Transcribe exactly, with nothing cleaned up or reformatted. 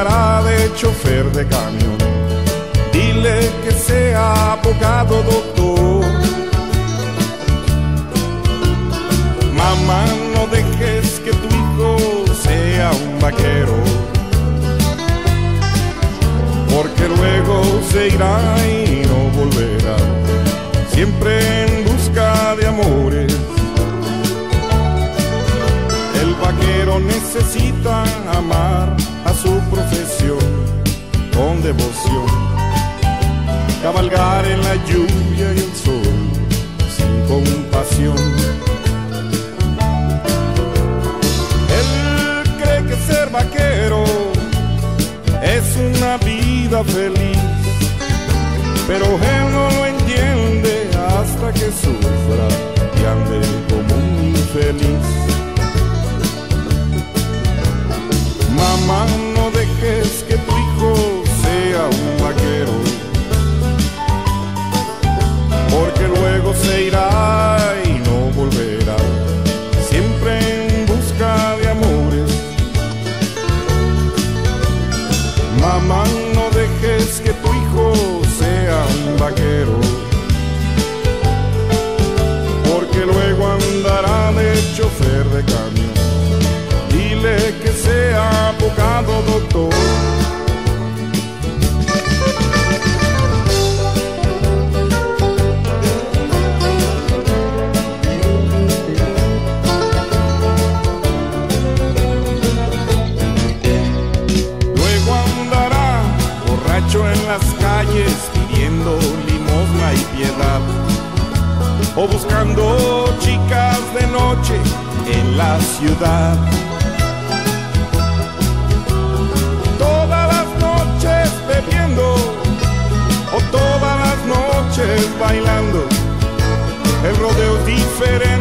andará de chofer de camión. Dile que sea abogado, doctor. Mamá, no dejes que tu hijo sea un vaquero, porque luego se irá y no volverá, siempre en busca de amores. El vaquero necesita amar a su profesión con devoción, cabalgar en la lluvia y el sol sin compasión. Él cree que ser vaquero es una vida feliz, pero él no lo entiende hasta que sufra y ande como un infeliz. Mamá, no dejes que tu hijo sea un vaquero, porque luego se irá y no volverá, siempre en busca de amores. Mamá, no dejes que tu hijo sea un vaquero, porque luego andará de chofer de camión. Dile que sea abogado, doctor. En las calles pidiendo limosna y piedad, o buscando chicas de noche en la ciudad. Todas las noches bebiendo o todas las noches bailando. El rodeo es diferente